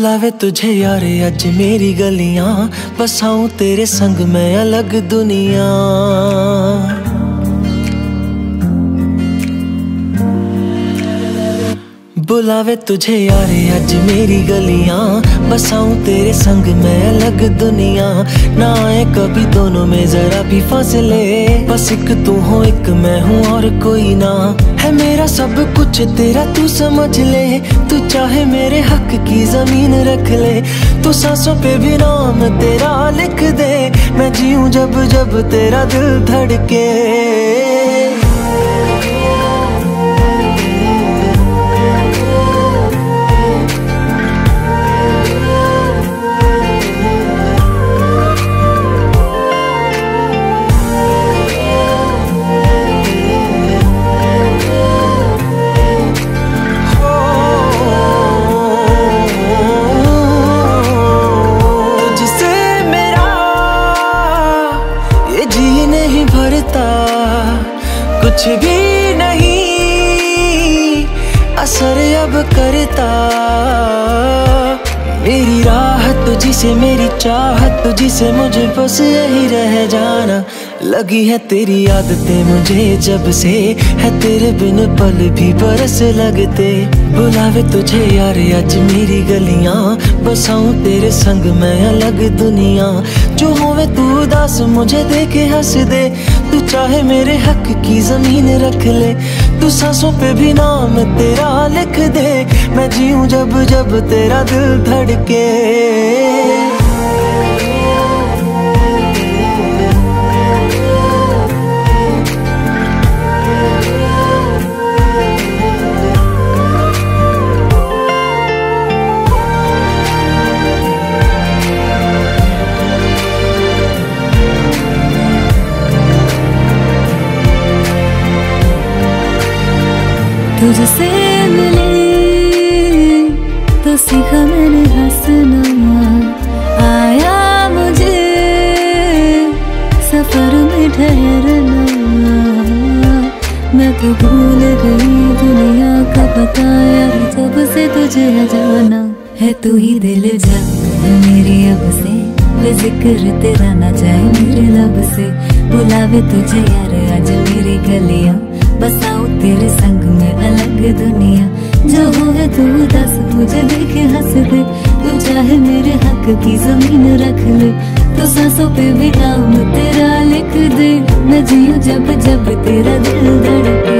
बुलावे तुझे यार आज मेरी गलियां, बसाऊं तेरे संग मैं अलग दुनिया। बुलावे तुझे यार आज मेरी गलियां, बसाऊं तेरे संग मैं अलग दुनिया। ना आए कभी दोनों में जरा भी फासले, बस एक तू हो एक मैं हूँ और कोई ना। है मेरा सब कुछ तेरा तू समझ ले, तू चाहे मेरे हक की जमीन रख ले। तू सांसों पे भी नाम तेरा लिख दे, मैं जीऊं जब जब तेरा दिल धड़के। कुछ भी नहीं असर अब करता, मेरी राह तुझी से मेरी चाहत तुझी से, मुझे बस यही रह जाना। लगी है तेरी आदतें मुझे जब से, है तेरे बिन पल भी बरस लगते। बुलावे तुझे यार आज मेरी गलियां, बसाऊं तेरे संग मैं अलग दुनिया। जो होवे तू उदास मुझे देखे हंस दे, तू चाहे मेरे हक की जमीन रख ले। तू सांसों पे भी नाम तेरा लिख दे, मैं जीऊं जब जब तेरा दिल धड़के। तुझसे मिले तो सीखा मैंने हंसना, आया मुझे सफर में ठहरना। मैं तो भूल गई दुनिया का पता यार, जब से तुझे है जाना। है तू ही दिल जा मेरी अब से, बेजिक्र तेरा ना जाए मेरे लब से। बुलावे तुझे यार आज मेरी गलियां, बसाऊं तेरे संग में अलग दुनिया। जो होवे तू दस मुझे देखे हंस दे, तू चाहे मेरे हक की जमीन रख ले। तो सांसों पे भी नाम तेरा लिख दे, मैं जीऊं जब जब तेरा दिल धड़के।